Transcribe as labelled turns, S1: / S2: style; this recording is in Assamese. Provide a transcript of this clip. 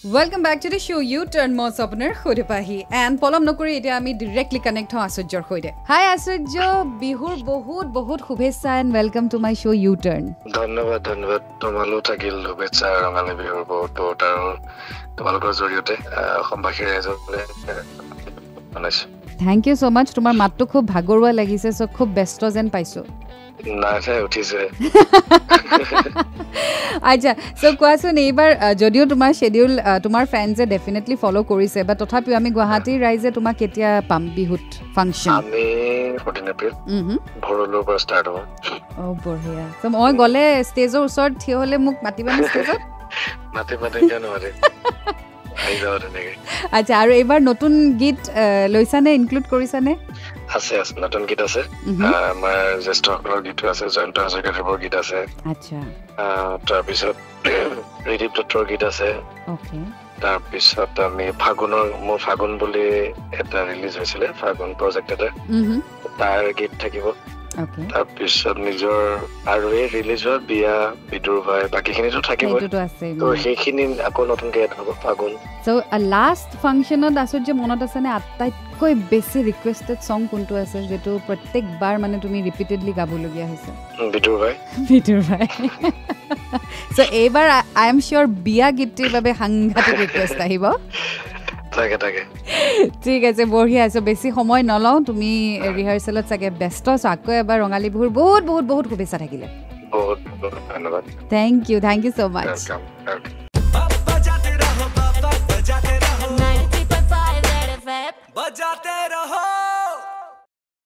S1: Welcome back to the show U-Turn Mo Sopner Khodepahi and Polam Nokuri etia ami directly connect ho Asujjor khoide. Hi Asujjo, bihur bahut khubessa and welcome to my show U-Turn.
S2: ধন্যবাদ তোমালো থাকিল শুভেচ্ছা ৰঙালী বিহুৰ বহুত আৰু তোমালোকৰ জৰিয়তে অসমবাসীৰ এজনে মানাইছো।
S1: Thank you so much. তোমাৰ মাতটো খুব ভাগৰুৱা লাগিছে সো খুব ব্যস্ত যেন পাইছো।
S2: নাই উঠিছে।
S1: আচ্ছা সো কোৱাচোন এইবাৰ যদিও তোমাৰ শিডিউল তোমাৰ ফ্যান্সে ডেফিনেটলি ফলো কৰিছে বা তথাপিও আমি গুৱাহাটী ৰাইজে তোমাক কেতিয়া পাম বিহুত ফাংচন
S2: আমি 14 এপ্ৰিল ভৰলৰ পৰা ষ্টাৰ্ট হ'ব।
S1: ও বঢ়িয়া সো মই গলে ষ্টেজৰ ওচৰত থিয় হলে মোক মাতিবা নে ষ্টেজত
S2: মাতে কেন মাৰে আই যাও তেনেকে।
S1: আচ্ছা আৰু এইবাৰ নতুন গীত লৈছানে ইনক্লুড কৰিছানে?
S2: আছে নতুন গীত আছে আমাৰ জ্যেষ্ঠসকলৰ গীত আছে জয়ন্ত হাজৰিকাৰ গীত আছে।
S1: আচ্ছা
S2: তাৰ পিছত ৰিদীপ দত্তৰ গীত আছে।
S1: ওকে
S2: তাৰ পিছত আমি মোৰ ফাগুন বুলি এটা ৰিলিজ হৈছিলে ফাগুন প্ৰজেক্ট এটা তাৰ গীত থাকিব।
S1: ওকে
S2: তাৰ পিছত নিজৰ আৰু এই ৰিলিজ হোৱা বিয়া বিদুৰ ভাই বাকিখিনিতো থাকিব তো সেইখিনি আকৌ নতুনকে এড হ'ব ফাগুন।
S1: সো লাষ্ট ফাংচনত আছুজ্য মনত আছে নে আটাইতকৈ বেছি ৰিকুৱেষ্টেড সং কোনটো আছে যেটো প্ৰত্যেকবাৰ মানে তুমি ৰিপিটেডলি গাবলগীয়া হৈছে?
S2: বিদুৰ ভাই
S1: সো এইবাৰ আই এম শিওৰ বিয়া গীতটিৰ বাবে সাংঘাতিক ৰিকুৱেষ্ট আহিব।
S2: তাকে
S1: ঠিক আছে বঢ়িয়া আছে বেছি সময় নলওঁ তুমি ৰিহাৰ্সেলত চাগে ব্যস্ত আকৌ এবাৰ ৰঙালী বিহুৰ বহুত শুভেচ্ছা থাকিলে।
S2: বহুত ধন্যবাদ।
S1: Thank you so much.
S2: Welcome.